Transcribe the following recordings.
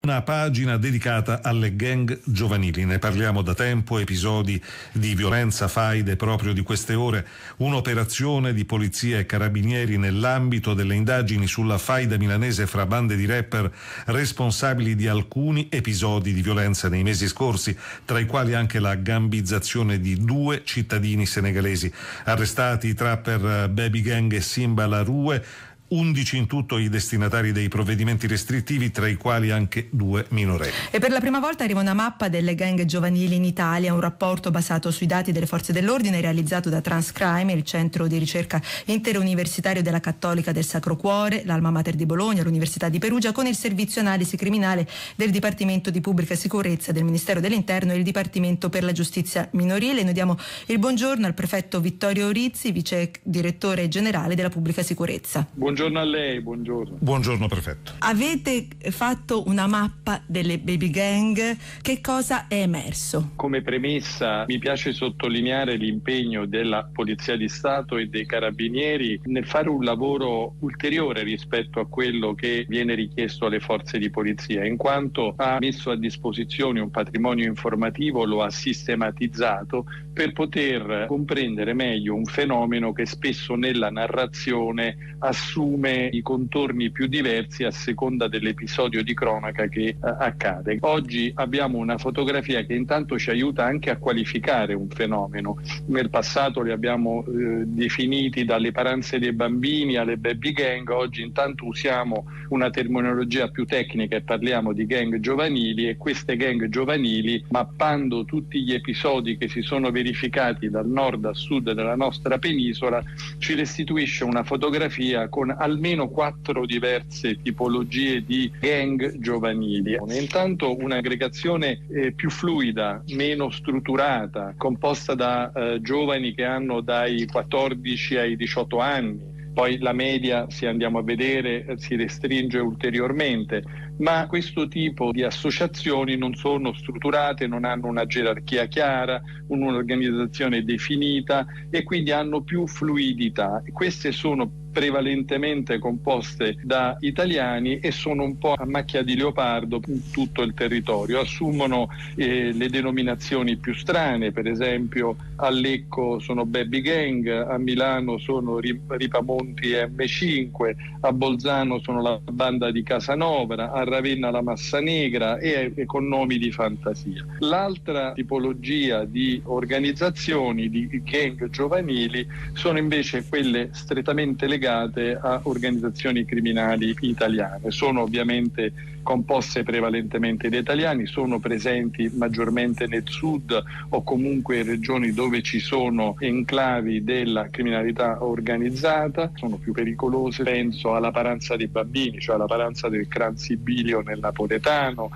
Una pagina dedicata alle gang giovanili. Ne parliamo da tempo, episodi di violenza, faide proprio di queste ore. Un'operazione di polizia e carabinieri nell'ambito delle indagini sulla faida milanese fra bande di rapper responsabili di alcuni episodi di violenza nei mesi scorsi, tra i quali anche la gambizzazione di 2 cittadini senegalesi. Arrestati i trapper Baby Gang e Simba Larue, 11 in tutto i destinatari dei provvedimenti restrittivi, tra i quali anche 2 minorenni. E per la prima volta arriva una mappa delle gang giovanili in Italia, un rapporto basato sui dati delle forze dell'ordine realizzato da Transcrime, il centro di ricerca interuniversitario della Cattolica del Sacro Cuore, l'Alma Mater di Bologna, l'Università di Perugia, con il servizio analisi criminale del Dipartimento di Pubblica Sicurezza del Ministero dell'Interno e il Dipartimento per la Giustizia Minorile. Noi diamo il buongiorno al prefetto Vittorio Rizzi, vice direttore generale della Pubblica Sicurezza. Buongiorno a lei, buongiorno. Buongiorno prefetto. Avete fatto una mappa delle baby gang, che cosa è emerso? Come premessa mi piace sottolineare l'impegno della Polizia di Stato e dei Carabinieri nel fare un lavoro ulteriore rispetto a quello che viene richiesto alle forze di polizia, in quanto ha messo a disposizione un patrimonio informativo, lo ha sistematizzato per poter comprendere meglio un fenomeno che spesso nella narrazione assume i contorni più diversi a seconda dell'episodio di cronaca che accade. Oggi abbiamo una fotografia che intanto ci aiuta anche a qualificare un fenomeno. Nel passato li abbiamo definiti dalle paranze dei bambini alle baby gang, oggi intanto usiamo una terminologia più tecnica e parliamo di gang giovanili, e queste gang giovanili, mappando tutti gli episodi che si sono verificati dal nord a sud della nostra penisola, ci restituisce una fotografia con almeno 4 diverse tipologie di gang giovanili. Intanto un'aggregazione più fluida, meno strutturata, composta da giovani che hanno dai 14 ai 18 anni. Poi la media, se andiamo a vedere, si restringe ulteriormente, ma questo tipo di associazioni non sono strutturate, non hanno una gerarchia chiara, un'organizzazione definita e quindi hanno più fluidità. Queste sono prevalentemente composte da italiani e sono un po' a macchia di leopardo in tutto il territorio. Assumono le denominazioni più strane, per esempio a Lecco sono Baby Gang, a Milano sono Ripamonti M5, a Bolzano sono la banda di Casanova, a Ravenna la Massa Negra e con nomi di fantasia. L'altra tipologia di organizzazioni di gang giovanili sono invece quelle strettamente legate a organizzazioni criminali italiane. Sono ovviamente composte prevalentemente da italiani, sono presenti maggiormente nel sud o comunque in regioni dove ci sono enclavi della criminalità organizzata, sono più pericolose. Penso alla paranza dei bambini, cioè alla paranza del Clan Sibilio nel napoletano,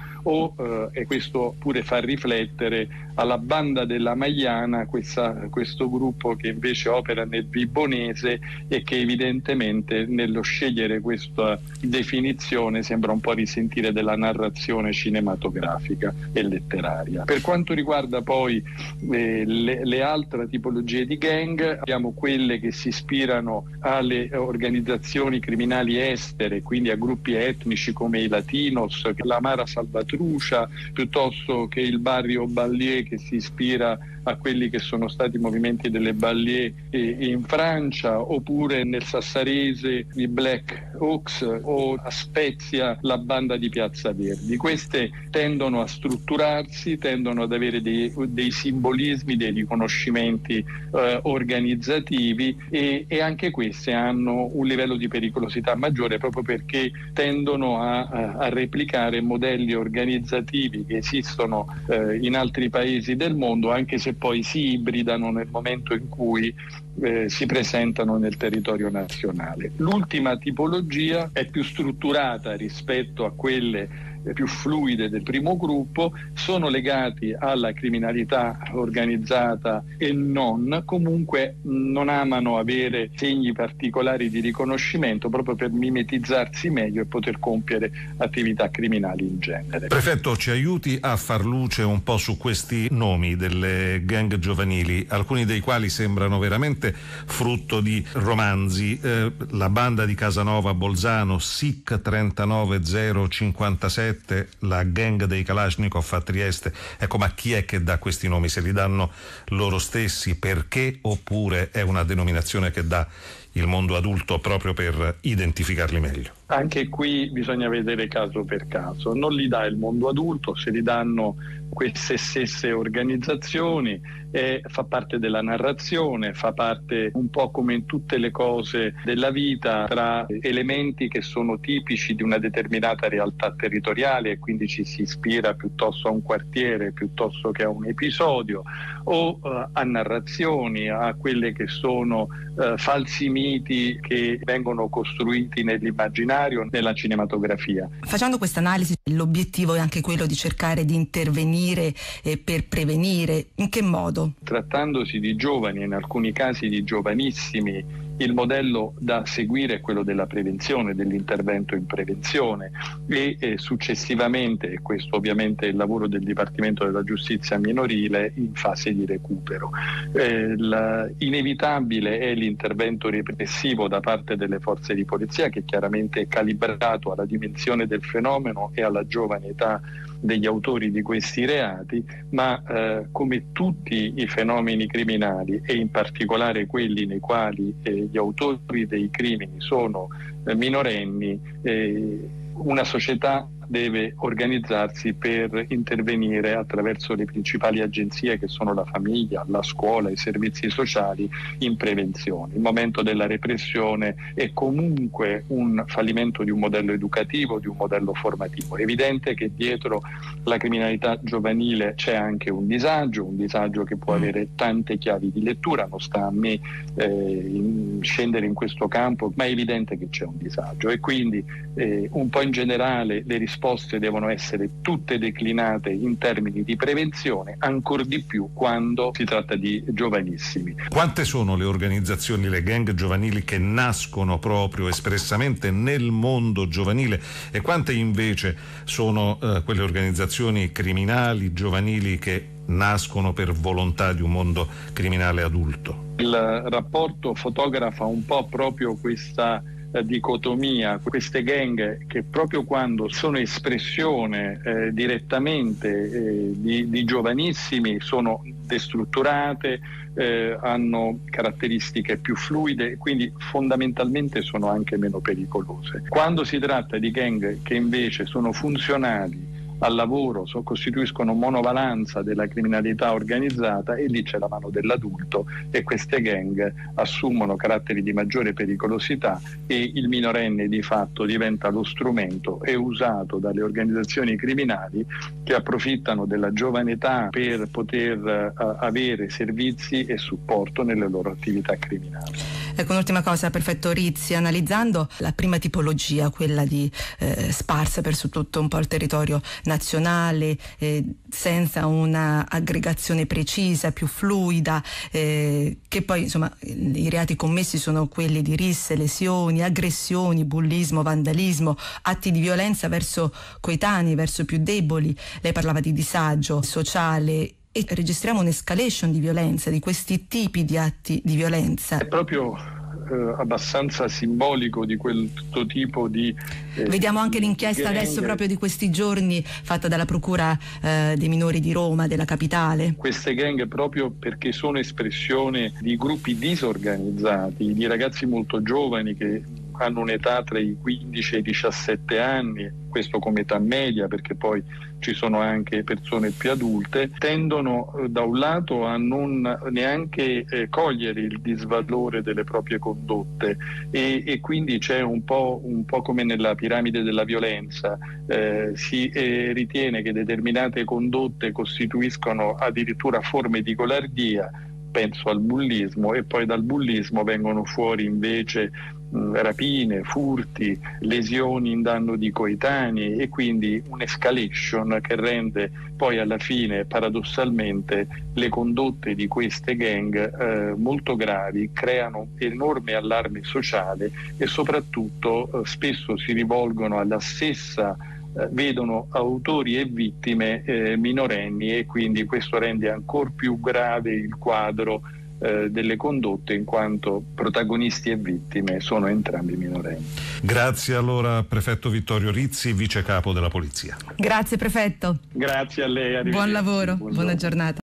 e questo pure fa riflettere alla banda della Magliana, questo gruppo che invece opera nel Vibonese e che evidentemente nello scegliere questa definizione sembra un po' risentire della narrazione cinematografica e letteraria. Per quanto riguarda poi le altre tipologie di gang, abbiamo quelle che si ispirano alle organizzazioni criminali estere, quindi a gruppi etnici come i Latinos, la Mara Salvatrucha, piuttosto che il Barrio Banlieue che si ispira a quelli che sono stati i movimenti delle banlieue in Francia, oppure nel sassarese i Black Hawks o a Spezia la banda di Piazza Verdi. Queste tendono a strutturarsi, tendono ad avere dei simbolismi, dei riconoscimenti organizzativi e anche queste hanno un livello di pericolosità maggiore proprio perché tendono a replicare modelli organizzativi che esistono in altri paesi del mondo, anche se poi si ibridano nel momento in cui si presentano nel territorio nazionale. L'ultima tipologia è più strutturata rispetto a quelle più fluide del primo gruppo, sono legati alla criminalità organizzata e non, comunque non amano avere segni particolari di riconoscimento proprio per mimetizzarsi meglio e poter compiere attività criminali in genere. Prefetto, ci aiuti a far luce un po' su questi nomi delle gang giovanili, alcuni dei quali sembrano veramente frutto di romanzi. La banda di Casanova a Bolzano, SIC 39057, 2007 la gang dei Kalashnikov a Trieste. Ecco, ma chi è che dà questi nomi? Se li danno loro stessi, perché? Oppure è una denominazione che dà il mondo adulto proprio per identificarli meglio? Anche qui bisogna vedere caso per caso. Non li dà il mondo adulto, se li danno queste stesse organizzazioni, fa parte della narrazione, fa parte un po' come in tutte le cose della vita, tra elementi che sono tipici di una determinata realtà territoriale e quindi ci si ispira piuttosto a un quartiere piuttosto che a un episodio, o a narrazioni, a quelle che sono falsi miti che vengono costruiti nell'immaginario, nella cinematografia. Facendo questa analisi, l'obiettivo è anche quello di cercare di intervenire per prevenire. In che modo? Trattandosi di giovani, in alcuni casi di giovanissimi, il modello da seguire è quello della prevenzione, dell'intervento in prevenzione e successivamente, e questo ovviamente è il lavoro del Dipartimento della Giustizia minorile, in fase di recupero. Inevitabile è l'intervento repressivo da parte delle forze di polizia, che chiaramente è calibrato alla dimensione del fenomeno e alla giovane età degli autori di questi reati, ma come tutti i fenomeni criminali e in particolare quelli nei quali gli autori dei crimini sono minorenni, una società deve organizzarsi per intervenire attraverso le principali agenzie che sono la famiglia, la scuola, i servizi sociali in prevenzione. Il momento della repressione è comunque un fallimento di un modello educativo, di un modello formativo. È evidente che dietro la criminalità giovanile c'è anche un disagio che può avere tante chiavi di lettura, non sta a me scendere in questo campo, ma è evidente che c'è un disagio e quindi un po' in generale le risposte devono essere tutte declinate in termini di prevenzione, ancor di più quando si tratta di giovanissimi. Quante sono le organizzazioni, le gang giovanili che nascono proprio espressamente nel mondo giovanile e quante invece sono quelle organizzazioni criminali giovanili che nascono per volontà di un mondo criminale adulto? Il rapporto fotografa un po' proprio questa dicotomia, queste gang che proprio quando sono espressione direttamente di giovanissimi sono destrutturate, hanno caratteristiche più fluide, quindi fondamentalmente sono anche meno pericolose. Quando si tratta di gang che invece sono funzionali al lavoro, costituiscono monovalenza della criminalità organizzata, e lì c'è la mano dell'adulto e queste gang assumono caratteri di maggiore pericolosità e il minorenne di fatto diventa lo strumento e usato dalle organizzazioni criminali che approfittano della giovane età per poter avere servizi e supporto nelle loro attività criminali. Ecco, un'ultima cosa, prefetto Rizzi, analizzando la prima tipologia, quella di sparsa per su tutto un po' il territorio nazionale, senza una aggregazione precisa, più fluida, che poi insomma i reati commessi sono quelli di risse, lesioni, aggressioni, bullismo, vandalismo, atti di violenza verso coetanei, verso più deboli. Lei parlava di disagio sociale e registriamo un'escalation di violenza, di questi tipi di atti di violenza. È proprio abbastanza simbolico di questo tipo di vediamo anche l'inchiesta adesso proprio di questi giorni fatta dalla Procura dei minori di Roma, della capitale. Queste gang, proprio perché sono espressione di gruppi disorganizzati, di ragazzi molto giovani che hanno un'età tra i 15 e i 17 anni, questo come età media, perché poi ci sono anche persone più adulte, tendono da un lato a non neanche cogliere il disvalore delle proprie condotte e quindi c'è un po' come nella piramide della violenza, si ritiene che determinate condotte costituiscono addirittura forme di golardia, penso al bullismo, e poi dal bullismo vengono fuori invece rapine, furti, lesioni in danno di coetanei e quindi un'escalation che rende poi alla fine paradossalmente le condotte di queste gang molto gravi, creano enorme allarme sociale e soprattutto spesso si rivolgono alla stessa vedono autori e vittime minorenni e quindi questo rende ancora più grave il quadro delle condotte, in quanto protagonisti e vittime sono entrambi minorenni. Grazie allora prefetto Vittorio Rizzi, vice capo della polizia. Grazie prefetto. Grazie a lei. Buon lavoro, buona giornata.